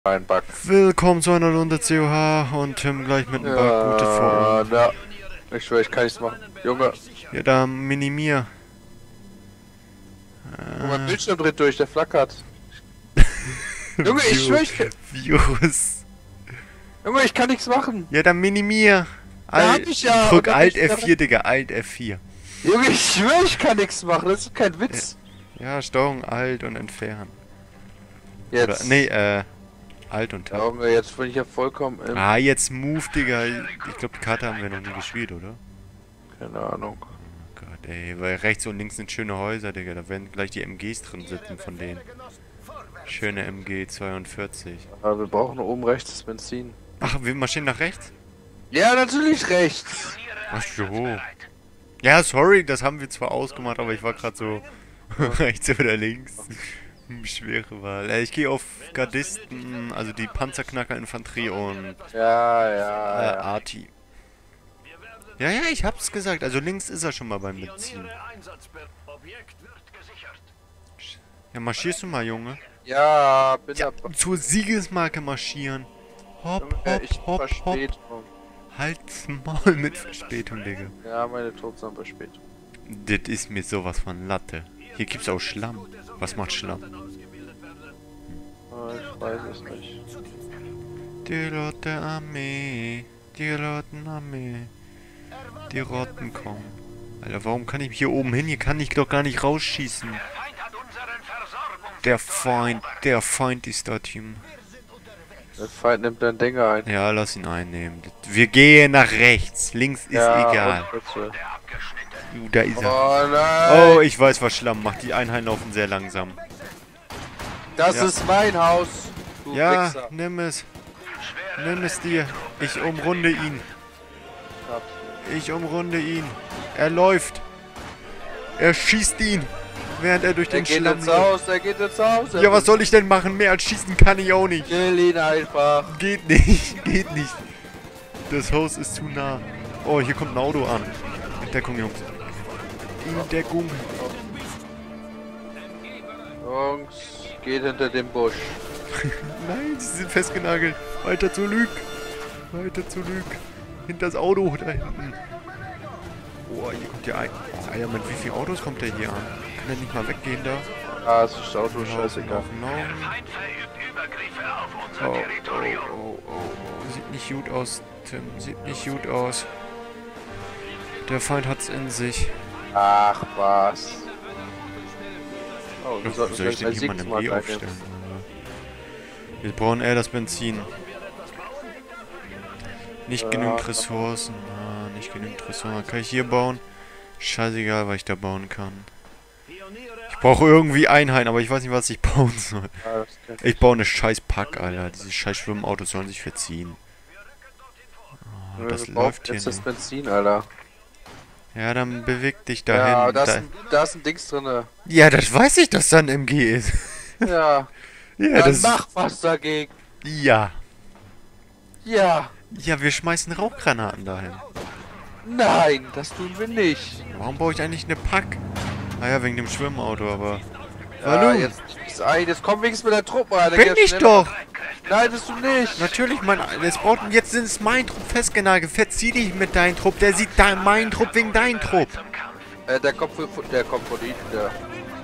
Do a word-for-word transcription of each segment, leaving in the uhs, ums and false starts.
Ein Bug. Willkommen zu einer Runde C O H und Tim gleich mit einem Bug. Gute Folge. Ja, ich schwöre, ich kann nichts machen. Junge, Ja, da minimier. äh. mein Äh, Bildschirm dreht durch, der flackert. Junge, ich schwöre, ich kann... Virus. Junge, ich kann nichts machen. Ja, dann minimier. Da hab ich ja, Drück und Alt dann- F vier, Digga, Alt F vier. Junge, ich schwöre, ich kann nichts machen. Das ist kein Witz. Ja, Steuerung Alt und entfernen. Jetzt. Oder, nee, äh, Alt und Tab. Junge, jetzt bin ich ja vollkommen im... Ah, jetzt Move, Digga. Ich glaube, die Karte haben wir noch nie gespielt, oder? Keine Ahnung. Gott, ey, weil rechts und links sind schöne Häuser, Digga. Da werden gleich die M Gs drin sitzen von denen. Schöne M G zweiundvierzig. Aber wir brauchen oben rechts das Benzin. Ach, wir marschieren nach rechts? Ja, natürlich rechts. Ach so. Ja, sorry, das haben wir zwar ausgemacht, aber ich war gerade so rechts oder links. Hm, Schwere Wahl. Äh, Ich gehe auf Gardisten, also die Panzerknacker-Infanterie und Ja, äh, ja, ja. Arti. Ja, ja, ich hab's gesagt. Also links ist er schon mal beim Benzin. Ja, marschierst du mal, Junge? Ja, bin Ja, dabei. zur Siegesmarke marschieren. Hopp, Junge, hopp, ich hopp, hopp. Verspätung. Halt's Maul mit Verspätung, Digga. Ja, meine Toten haben Verspätung. Das ist mir sowas von Latte. Hier gibt's auch Schlamm. Was macht Schlamm? Oh, ich weiß es nicht. Die rote Armee. Die roten Armee. Die Roten kommen. Alter, warum kann ich hier oben hin? Hier kann ich doch gar nicht rausschießen. Der Feind, der Feind ist da, Team. Der Feind nimmt dein Dinger ein. Ja, lass ihn einnehmen. Wir gehen nach rechts. Links ist Ja, egal. und bitte. Uh, da ist er. Oh nein! Oh, ich weiß, was Schlamm macht. Die Einheiten laufen sehr langsam. Das ja. ist mein Haus! Du Ja, Wichser. nimm es. Nimm es dir. Ich umrunde ihn. Ich umrunde ihn. Er läuft. Er schießt ihn, während er durch Er den geht Schlamm ins läuft. Haus, er geht ins Haus! er Ja, was will- soll ich denn machen? Mehr als schießen kann ich auch nicht. Kill ihn einfach! Geht nicht, geht nicht. Das Haus ist zu nah. Oh, hier kommt ein Auto an. In Deckung, Jungs. In Deckung. Jungs, geht hinter dem Busch. Nein, sie sind festgenagelt. Weiter zu Lüg. Weiter zu Lüg. Hinter das Auto da hinten. Oh, hier kommt ja ein. Oh, Alter, mit wie vielen Autos kommt der hier an? Kann der nicht mal weggehen da? Ah, es ist das Auto, scheißegal. Laufen, laufen. Oh, oh, oh, oh, oh. Sieht nicht gut aus, Tim. Sieht nicht gut aus. Der Feind hat's in sich. Ach, was. Oh, wir Ach, sollten soll ich vielleicht den ein hier mal im G Siegesmark aufstellen? einnehmen. Oder? Wir brauchen eher das Benzin. Nicht Ja. genügend Ressourcen. Ah, nicht genügend Ressourcen. Kann ich hier bauen? Scheißegal, was ich da bauen kann. Ich brauche irgendwie Einheiten, aber ich weiß nicht, was ich bauen soll. Ja, das kann- Ich baue eine scheiß Pack, Alter. Diese scheiß Schwimmautos sollen sich verziehen. Oh, das wir brauchen läuft hier jetzt das nicht. Benzin, Alter. Ja, dann beweg dich Ja, dahin. da ist, Da ein, da ist ein Dings drinne. ja, das weiß ich, dass da ein M G ist. Ja, Ja, dann das... mach was dagegen. Ja. Ja, Ja, wir schmeißen Rauchgranaten dahin. nein, das tun wir nicht. Warum baue ich eigentlich eine Pack? Naja, wegen dem Schwimmauto, aber... Ja, Hallo? jetzt ist ein, jetzt komm wenigstens mit der Truppe rein. dann Bin geht's ich schneller. doch! Nein, bist du nicht. Natürlich, mein... Es braucht... Jetzt sind es mein Trupp festgenagelt. Verzieh dich mit deinem Trupp. Der sieht da meinen Trupp wegen deinem Trupp. Äh, der kommt von, der kommt von ihnen, der.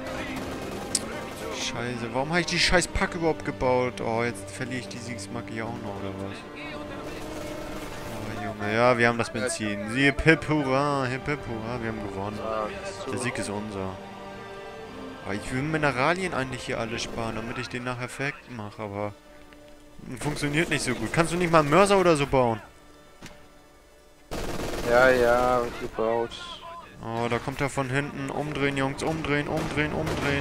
Scheiße, warum habe ich die scheiß Pack überhaupt gebaut? Oh, jetzt verliere ich die Siegesmarke hier auch noch, oder was? Oh, Junge, ja, wir haben das Benzin. Sie, hip hip hurra, hip hip hurra, wir haben gewonnen. Ah, das ist Der so. Sieg ist unser. Aber ich will Mineralien eigentlich hier alle sparen, damit ich den nachher perfekt mache, aber... Funktioniert nicht so gut. Kannst du nicht mal einen Mörser oder so bauen? Ja, ja, wird gebaut. Oh, da kommt er von hinten. Umdrehen, Jungs, umdrehen, umdrehen, umdrehen.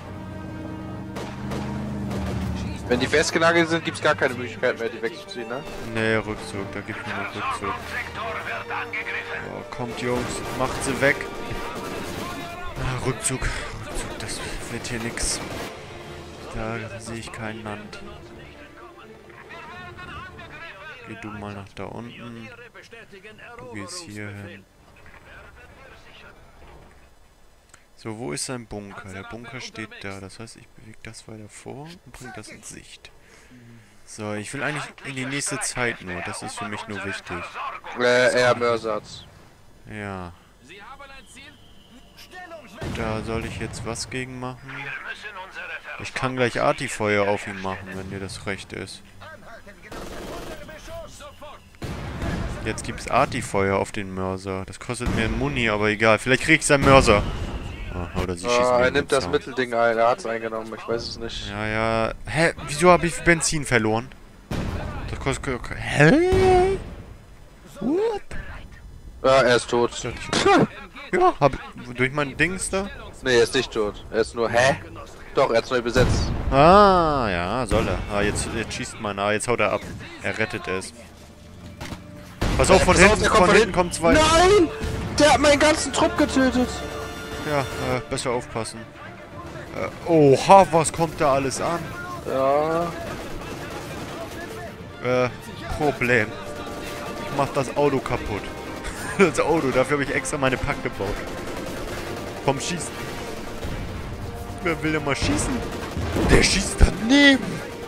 Wenn die festgenagelt sind, gibt's gar keine Möglichkeit mehr, die wegzuziehen, ne? Nee, Rückzug, da gibt nur noch Rückzug. Oh, kommt, Jungs, macht sie weg. Ah, Rückzug, Rückzug, das wird hier nix. Da sehe ich kein Land. Geh du mal nach da unten. Du gehst hier hin. So, wo ist sein Bunker? Der Bunker steht da. Das heißt, ich bewege das weiter vor und bringe das in Sicht. So, ich will eigentlich in die nächste Zeit nur. Das ist für mich nur wichtig. Äh, eher Mörsatz. Ja. Da soll ich jetzt was gegen machen? Ich kann gleich Artifeuer auf ihn machen, wenn dir das recht ist. Jetzt gibt's Artifeuer auf den Mörser. Das kostet mir einen Muni, aber egal. Vielleicht krieg ich seinen Mörser. Oh, oder sie schießen Ah, mir er in nimmt den das Zaun. Mittelding ein. Er hat's eingenommen. Ich weiß es nicht. Ja, ja. Hä? Wieso habe ich Benzin verloren? Das kostet... Hä? What? Ja, er ist tot. Ja, hab... Durch mein Dings da? Nee, er ist nicht tot. Er ist nur... Hä? Doch, er hat's neu besetzt. Ah, ja, soll er. Ah, jetzt, jetzt schießt man. Ah, jetzt haut er ab. Er rettet es. Pass auf, von Pass auf, hinten, der von kommt hinten kommt zwei. Nein! Der hat meinen ganzen Trupp getötet. Ja, äh, besser aufpassen. Äh, oha, was kommt da alles an? Ja. Äh, Problem. Ich mach das Auto kaputt. Das Auto, dafür habe ich extra meine Pack gebaut. Komm, schießen. Wer will denn mal schießen? Der schießt daneben.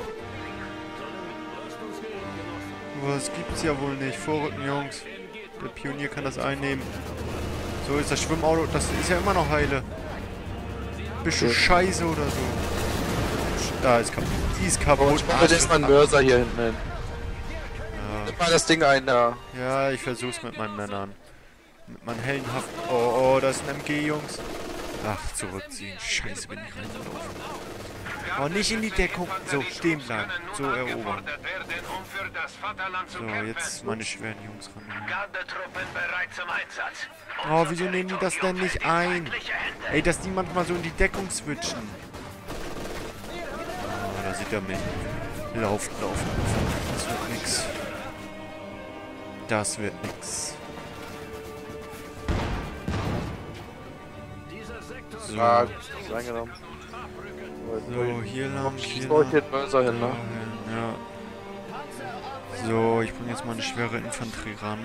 Was gibt's ja wohl nicht. Vorrücken, Jungs. Der Pionier kann das einnehmen. So ist das Schwimmauto. Das ist ja immer noch heile. Bist du scheiße oder so? Da ist kaputt. Die ist kaputt. Ich mache jetzt mal einen Mörser hier hinten hin. Ja. Nimm mal das Ding ein da. Ja, ich versuch's mit meinen Männern. Mit meinen heldenhaften... Oh, oh, da ist ein M G, Jungs. Ach, zurückziehen. Scheiße, bin ich reingelaufen. Oh, nicht in die Deckung. So, stehen bleiben. So erobern. So, jetzt meine schweren Jungs ran. Oh, wieso nehmen die das denn nicht ein? Ey, dass die manchmal so in die Deckung switchen. Oh, da sieht er mich. Lauft, lauft, lauft. Das wird nix. Das wird nix. So, Ah, ist eingenommen. so hier lang, hier Ich wollte lang. den Mörser hin, ne? Ja. So, ich bringe jetzt mal eine schwere Infanterie ran.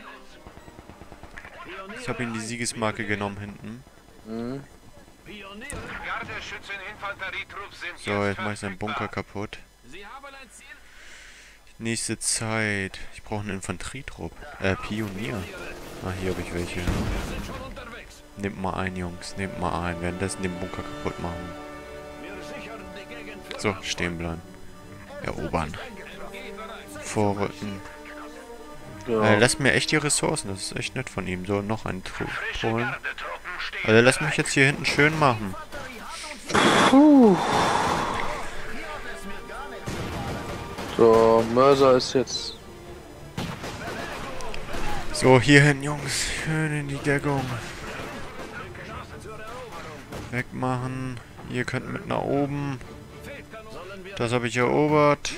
Ich habe ihm die Siegesmarke genommen hinten. Mhm. So, jetzt mache ich seinen Bunker kaputt. Nächste Zeit. Ich brauche einen Infanterietrupp. Äh, Pionier. Ah, hier habe ich welche. Nehmt mal ein, Jungs. Nehmt mal ein. Währenddessen den Bunker kaputt machen. So, stehen bleiben. Erobern. Vorrücken. Ja. Äh, lässt mir echt die Ressourcen. Das ist echt nett von ihm. So, noch einen Trupp holen. Also, lass mich jetzt hier hinten schön machen. Puh. So, Mörser ist jetzt... So, hierhin, Jungs. Schön in die Deckung. Wegmachen. Ihr könnt mit nach oben. Das habe ich erobert.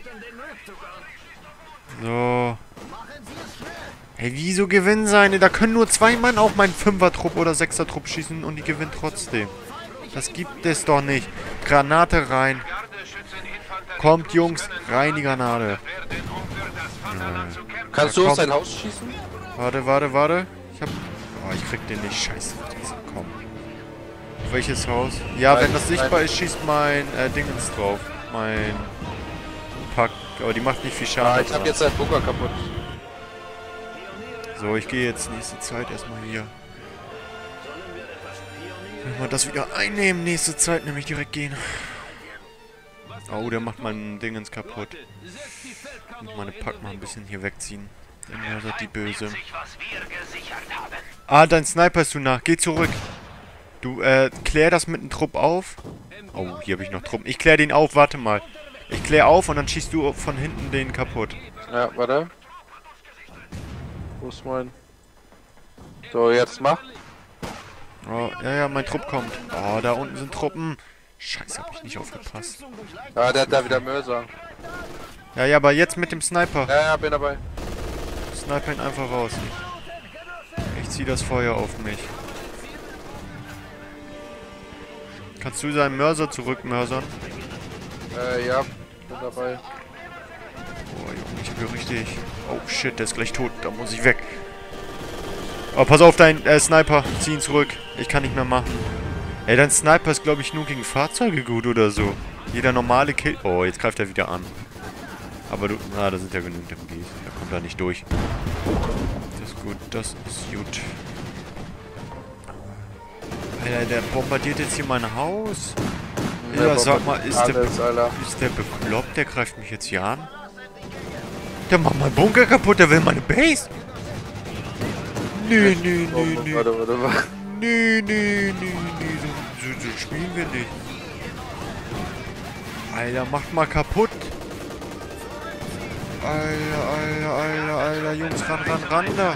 So. Hey, wieso gewinnen seine? Da können nur zwei Mann auf meinen Fünfer-Trupp oder Sechser-Trupp schießen und die gewinnen trotzdem. Das gibt es doch nicht. Granate rein. Kommt, Jungs. Rein die Granate. Ja. Kannst Ja, du aus komm. dein Haus schießen? Warte, warte, warte. Ich hab... Oh, ich krieg den nicht. Scheiße. Komm. Auf welches Haus? Ja, Nein, wenn das sichtbar nein. ist, schießt mein äh, Dingens drauf. Mein Pack. Aber die macht nicht viel Ah, Schaden. ich hab jetzt deinen Bunker kaputt. So, ich gehe jetzt nächste Zeit erstmal hier. Wenn wir das wieder einnehmen, nächste Zeit nämlich direkt gehen. Oh, der macht mein Dingens kaputt. Ich muss meine Pack mal ein bisschen hier wegziehen. Der Mörser, die Böse. Ah, dein Sniper ist du nach. Geh zurück. Du, äh, klär das mit einem Trupp auf. Oh, hier habe ich noch Truppen. Ich klär den auf, warte mal. Ich klär auf und dann schießt du von hinten den kaputt. Ja, warte. Wo ist mein... So, jetzt mach. Oh, ja, ja, mein Trupp kommt. Oh, da unten sind Truppen. Scheiße, hab ich nicht aufgepasst. Ja, der hat da wieder Mörser. Ja, ja, aber jetzt mit dem Sniper. Ja, ja, bin dabei. Sniper ihn einfach raus. Ich zieh das Feuer auf mich. Kannst du seinen Mörser zurückmörsern? Äh, ja, bin dabei. Oh, Junge, ich bin richtig... Oh, shit, der ist gleich tot. Da muss ich weg. Oh, pass auf, dein äh, Sniper. Zieh ihn zurück. Ich kann nicht mehr machen. Ey, dein Sniper ist, glaube ich, nur gegen Fahrzeuge gut oder so. Jeder normale Kill... Oh, jetzt greift er wieder an. Aber du... Ah, da sind ja genügend M Gs. Da kommt er nicht durch. Das ist gut. Das ist gut. Alter, der bombardiert jetzt hier mein Haus. Ja, ja, sag mal, ist alles, der, Alter. Ist der bekloppt? Der greift mich jetzt hier an. Der macht meinen Bunker kaputt, der will meine Base. Nö, nö, nö, nö. Warte, warte, warte. Nö, nö, nö, nö. So, so, so spielen wir nicht. Alter, macht mal kaputt. Alter, Alter, Alter, Alter. Jungs, ran, ran, ran da.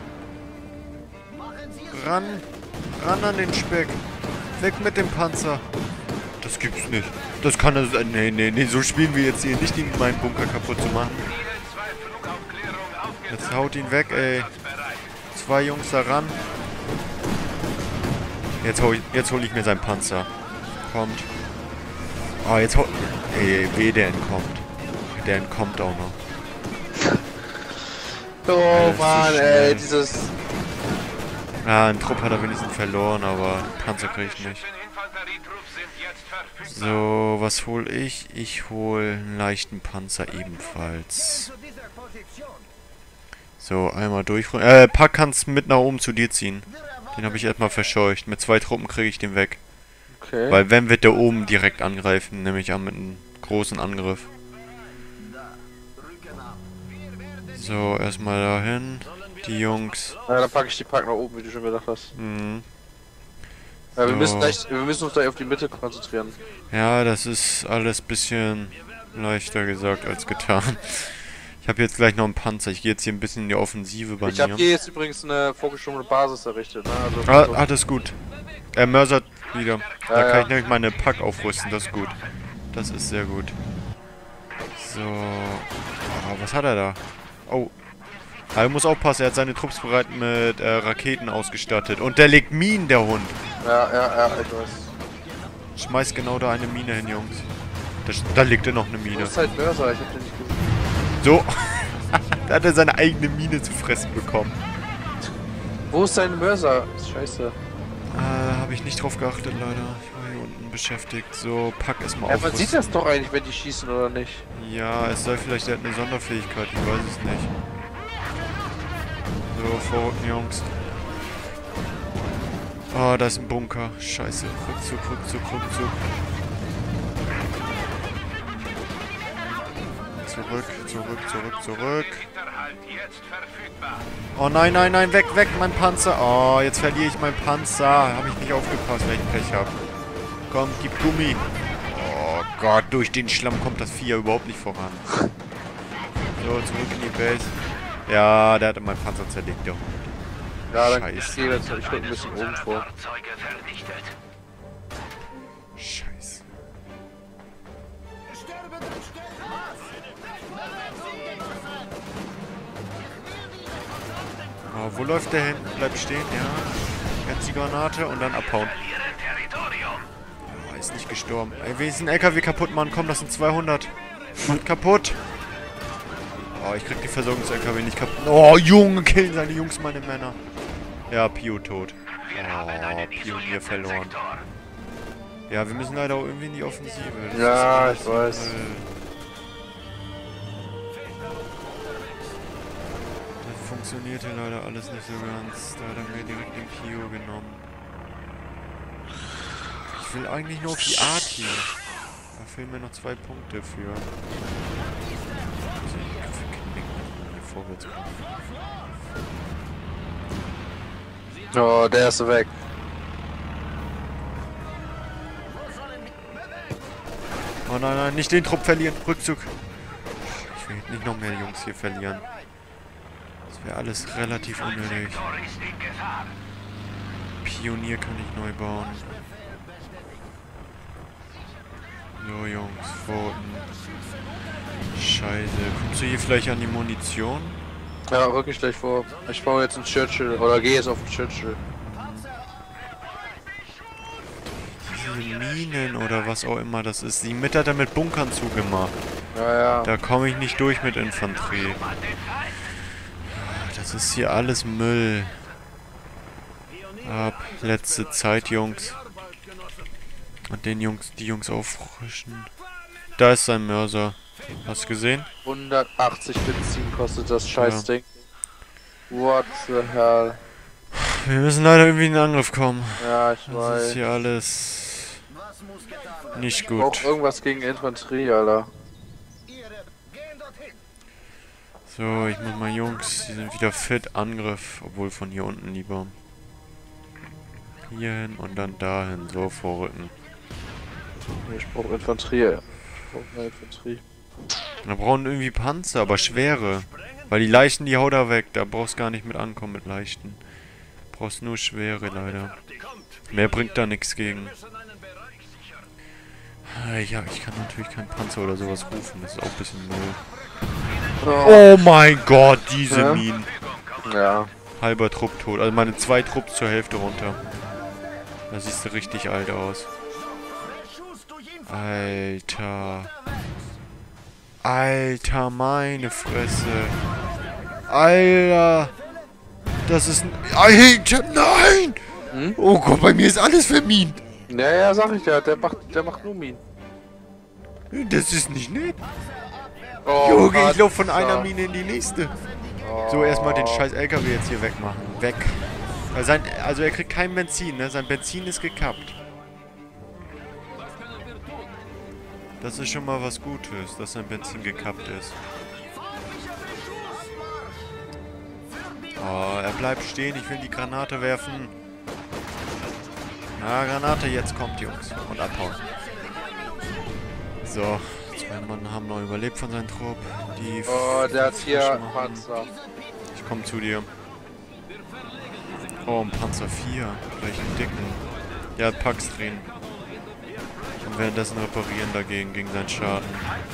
Ran. Ran an den Speck. Weg mit dem Panzer. Das gibt's nicht. Das kann das... Nee, nee, nee. So spielen wir jetzt hier nicht, ihn meinen Bunker kaputt zu machen. Jetzt haut ihn weg, ey. Zwei Jungs da ran. Jetzt hol, jetzt hol ich mir seinen Panzer. Kommt. Oh, jetzt hol... Ey, weh, der entkommt. Der entkommt auch noch. Oh, Mann, so ey, dieses... Ja, ein Trupp hat er wenigstens verloren, aber Panzer krieg ich nicht. So, was hol ich? Ich hol einen leichten Panzer ebenfalls. So, einmal durch. Äh, Pack kannst mit nach oben zu dir ziehen. Den habe ich erstmal verscheucht. Mit zwei Truppen kriege ich den weg. Okay. Weil wenn wird der oben direkt angreifen, nämlich an mit einem großen Angriff. So, erstmal dahin. Die Jungs. Ja, dann packe ich die Pack nach oben, wie du schon gedacht hast. Mhm. Ja, wir, so. müssen gleich, wir müssen uns gleich auf die Mitte konzentrieren. Ja, das ist alles ein bisschen leichter gesagt als getan. Ich habe jetzt gleich noch einen Panzer. Ich gehe jetzt hier ein bisschen in die Offensive bei ich mir. Ich habe hier jetzt übrigens eine vorgeschobene Basis errichtet. Ne? Also ah, ah, das ist gut. Er mörsert wieder. Ja, da kann ja. ich nämlich meine Pack aufrüsten. Das ist gut. Das ist sehr gut. So. Oh, was hat er da? Oh. Er muss aufpassen, er hat seine Trupps bereit mit äh, Raketen ausgestattet. Und der legt Minen, der Hund. Ja, ja, ja, ich weiß. Schmeißt genau da eine Mine hin, Jungs. Da, da liegt er noch eine Mine. Wo ist halt Mörser? Ich hab den nicht gesehen. So. Da hat er seine eigene Mine zu fressen bekommen. Wo ist sein Mörser? Scheiße. Äh, habe ich nicht drauf geachtet, leider. Ich war hier unten beschäftigt. So, pack es mal auf. Ja, man sieht das doch eigentlich, wenn die schießen oder nicht. Ja, es sei vielleicht, er hat eine Sonderfähigkeit. Ich weiß es nicht. So, vorrücken, Jungs. Oh, da ist ein Bunker. Scheiße. Rückzug, Rückzug, Rückzug. Zurück, zurück, zurück, zurück. Oh nein, nein, nein, weg, weg, mein Panzer. Oh, jetzt verliere ich meinen Panzer. Habe ich nicht aufgepasst, weil ich Pech habe. Komm, gib Gummi. Oh Gott, durch den Schlamm kommt das Vieh ja überhaupt nicht voran. So, zurück in die Base. Ja, der hatte meinen Panzer zerlegt, der Hund. Ja, dann Scheiße. ich gehe jetzt ich ein bisschen oben vor. Scheiße. Oh, wo läuft der hin? Bleibt stehen, ja. Jetzt die Granate und dann abhauen. Oh, ist nicht gestorben. Ey, wenigstens ein L K W kaputt, Mann. Komm, das sind zweihundert. Mann, kaputt. Oh, ich krieg die Versorgungs-L K W nicht kaputt. Oh, Junge, killen seine Jungs meine Männer. Ja, Pio tot. Oh, Pionier verloren. Ja, wir müssen leider auch irgendwie in die Offensive. Das ja, ich weiß. Das funktioniert hier leider alles nicht so ganz. Da hat er mir direkt den Pio genommen. Ich will eigentlich nur auf die Art hier. Da fehlen mir noch zwei Punkte für. Vorwärts kommen. Oh, der ist weg. Oh nein, nein, nicht den Trupp verlieren. Rückzug. Ich will nicht noch mehr Jungs hier verlieren. Das wäre alles relativ unnötig. Pionier kann ich neu bauen. So, Jungs, Pfoten. Scheiße. Kommst du hier vielleicht an die Munition? Ja, rück ich gleich vor. Ich baue jetzt einen Churchill. Oder gehe jetzt auf den Churchill. Diese Minen oder was auch immer das ist. Die Mitte hat er mit Bunkern zugemacht. Ja, ja. Da komme ich nicht durch mit Infanterie. Das ist hier alles Müll. Ab. Letzte Zeit, Jungs. Und den Jungs, die Jungs auffrischen. Da ist sein Mörser. Hast du gesehen? hundertachtzig Benzin kostet das Scheißding. What the hell? Wir müssen leider irgendwie in den Angriff kommen. Ja, ich Das weiß. ist hier alles nicht Ich brauch gut. irgendwas gegen Infanterie, Alter. So, ich muss mal Jungs, die sind wieder fit. Angriff, obwohl von hier unten lieber. Hier hin und dann dahin. So, vorrücken. Ich brauch Infanterie. Ich brauch mehr Infanterie. Wir brauchen irgendwie Panzer, aber schwere. Weil die leichten, die haut er weg. Da brauchst gar nicht mit ankommen mit leichten. Brauchst nur schwere, leider. Mehr bringt da nichts gegen. Ja, ich kann natürlich keinen Panzer oder sowas rufen. Das ist auch ein bisschen Müll. Oh. Oh mein Gott, diese Ja? Minen. Ja. Halber Trupp tot. Also meine zwei Trupps zur Hälfte runter. Da siehst du richtig alt aus. Alter. Alter, meine Fresse. Alter. Das ist ein... Alter, nein! Hm? Oh Gott, bei mir ist alles vermint. Ja, ja, sag ich ja. Der macht, der macht nur Minen. Das ist nicht nett. Oh, Junge, ich laufe von Alter. einer Mine in die nächste. Oh. So, erstmal den scheiß L K W jetzt hier wegmachen. Weg. Weil sein, also er kriegt kein Benzin, ne? Sein Benzin ist gekappt. Das ist schon mal was Gutes, dass sein Benzin gekappt ist. Oh, er bleibt stehen. Ich will die Granate werfen. Na, Granate, jetzt kommt, Jungs. Und abhauen. So. Zwei Mann haben noch überlebt von seinem Trupp. Die Oh, der hat hier frisch machen. Panzer. Ich komm zu dir. Oh, ein Panzer vier. Gleich einen dicken. Der hat Pax drin. Und währenddessen reparieren dagegen, gegen seinen Schaden.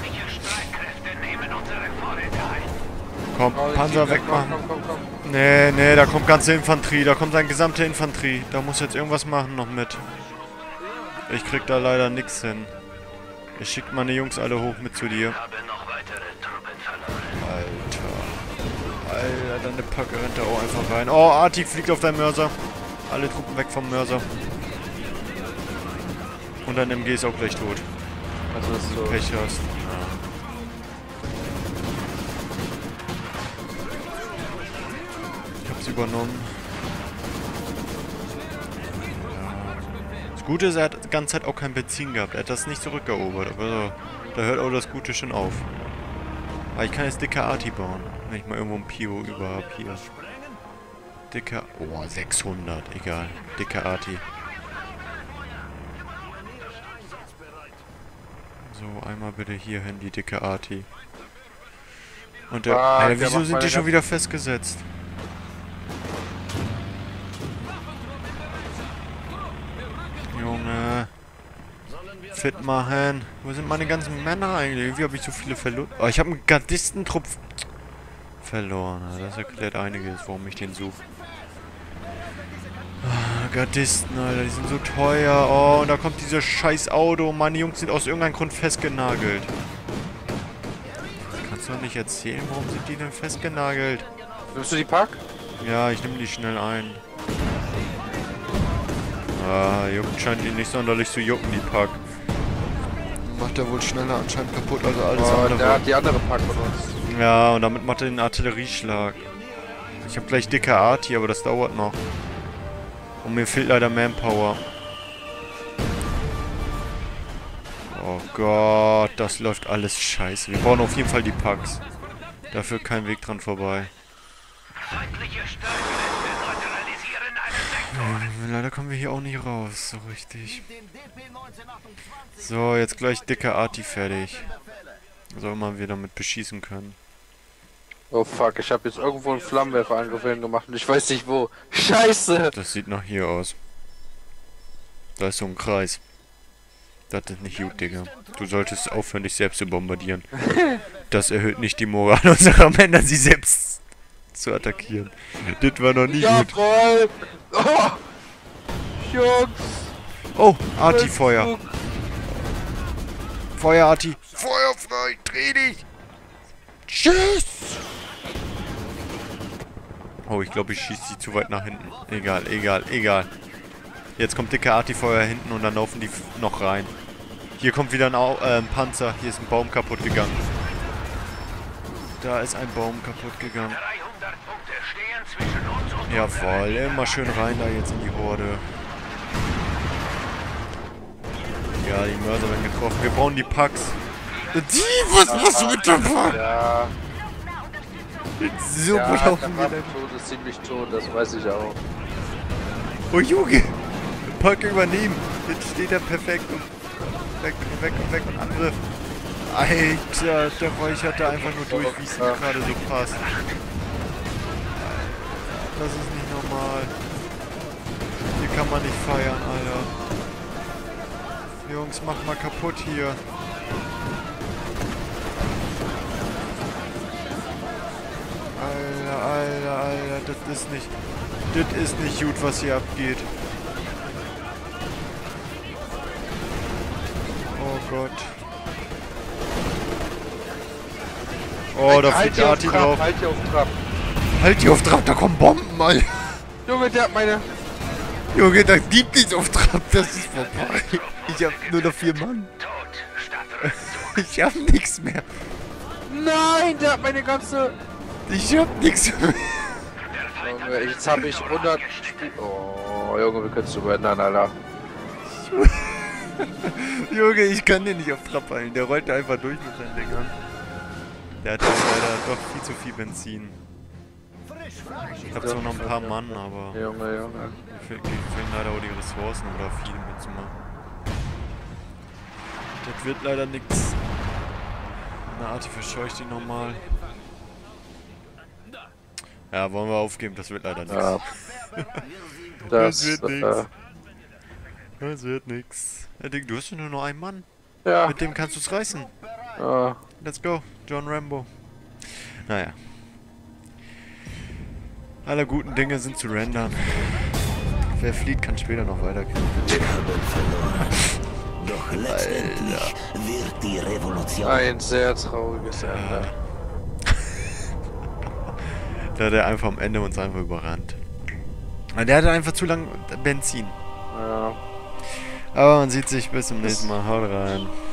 Komm, Oh, Panzer Team, wegmachen. Komm, komm, komm, komm. Nee, nee, da kommt ganze Infanterie. Da kommt seine gesamte Infanterie. Da muss jetzt irgendwas machen noch mit. Ich krieg da leider nichts hin. Ich schick meine Jungs alle hoch mit zu dir. Alter. Alter, deine Packe rennt da auch einfach rein. Oh, Arti fliegt auf deinen Mörser. Alle Truppen weg vom Mörser. Und dein M G ist auch gleich tot. Also das ist so. Pech hast. Ja. Ich hab's übernommen. Ja. Das Gute ist, er hat die ganze Zeit auch kein Benzin gehabt. Er hat das nicht zurückerobert. Aber so, da hört auch das Gute schon auf. Aber ich kann jetzt dicke Arti bauen. Wenn ich mal irgendwo ein Pio über habe hier. Dicker. Oh, sechshundert. Egal. Dicke Arti. So, einmal bitte hier hin, die dicke Arti. Und der... Ah, Alter, der wieso macht sind meine die schon ganzen- wieder festgesetzt? Junge. Fit machen. Wo sind meine ganzen Männer eigentlich? Wie habe ich so viele verloren? Oh, ich habe einen Gardistentrupp verloren. Das erklärt einiges, warum ich den suche. Ah, Gardisten, Alter, die sind so teuer. Oh, und da kommt dieses scheiß Auto. Meine Jungs sind aus irgendeinem Grund festgenagelt. Kannst du doch nicht erzählen, warum sind die denn festgenagelt? Nimmst du die Pack? Ja, ich nehme die schnell ein. Ah, juckt scheint ihn nicht sonderlich zu jucken, die Pack. Macht er wohl schneller anscheinend kaputt als alles Oh, andere. der hat die andere Pack benutzt. Ja, und damit macht er den Artillerieschlag. Ich habe gleich dicke Arti, aber das dauert noch. Und mir fehlt leider Manpower. Oh Gott, das läuft alles scheiße. Wir brauchen auf jeden Fall die Packs. Dafür kein Weg dran vorbei. Äh, Leider kommen wir hier auch nicht raus, so richtig. So, jetzt gleich dicke Arti fertig. Soll man wir damit beschießen können. Oh fuck, ich habe jetzt irgendwo einen Flammenwerferangriff gemacht und ich weiß nicht wo. Scheiße! Das sieht nach hier aus. Da ist so ein Kreis. Das ist nicht gut, Digga. Du solltest aufhören, dich selbst zu bombardieren. Das erhöht nicht die Moral unserer Männer, sie selbst zu attackieren. Das war noch nie gut. Jawohl! Oh! Jungs! Oh, Arti-Feuer. Feuer, Arti. Feuer frei, dreh dich. Tschüss. Oh, ich glaube, ich schieße sie zu weit nach hinten. Egal, egal, egal. Jetzt kommt dicke Arti-Feuer hinten und dann laufen die f- noch rein. Hier kommt wieder ein, Au äh, ein Panzer. Hier ist ein Baum kaputt gegangen. Da ist ein Baum kaputt gegangen. Jawohl, immer schön rein da jetzt in die Horde. Ja, die Mörser werden getroffen. Wir brauchen die Packs. Die, was machst du mit der Pack? Ja. So Ja, laufen wir der dann. Tod ist ziemlich tot, das weiß ich auch. Oh Junge! Pack übernehmen! Jetzt steht er perfekt und weg und weg und weg und Angriff. Alter, der räuchert da einfach nur durch, wie es ihm gerade so passt. Das ist nicht normal. Hier kann man nicht feiern, Alter. Jungs, mach mal kaputt hier. Alter, Alter, Alter, das ist nicht... Das ist nicht gut, was hier abgeht. Oh Gott. Oh, da fliegt die auf Arti Trab, drauf. Halt die auf Trab. Halt die auf Trab, da kommen Bomben, Mann. Junge, der hat meine... Junge, da gibt nichts auf Trab, das ist vorbei. Ich hab nur noch vier Mann. Ich hab nichts mehr. Nein, der hat meine ganze... Ich hab nichts mehr. Junge, jetzt habe ich hundert... Oh, Junge, wie kannst du verändern, Alter? Junge, ich kann den nicht auf Trab halten. Der rollt da einfach durch mit seinen Dingern. Der hat ja leider doch viel zu viel Benzin. Ich hab zwar noch ein paar Mann, aber... Junge, Junge. Mir fehlen fehlen leider auch die Ressourcen, um da viel mitzumachen. Das wird leider nichts. Eine Art verscheucht die nochmal. Ja, wollen wir aufgeben, das wird leider nichts. Ja. Das, Das, wird äh, nichts. Das wird nichts. Ja, Digga, du hast ja nur noch einen Mann. Ja. Mit dem kannst du es reißen. Ja. Let's go, John Rambo. Naja. Alle guten Dinge sind zu rendern. Wer flieht, kann später noch weiterkämpfen. Doch letztendlich wird die Revolution... Ein sehr trauriges Ende. Da hat er einfach am Ende uns einfach überrannt. Der hatte einfach zu lang Benzin. Ja. Aber man sieht sich bis zum nächsten Mal. Haut rein.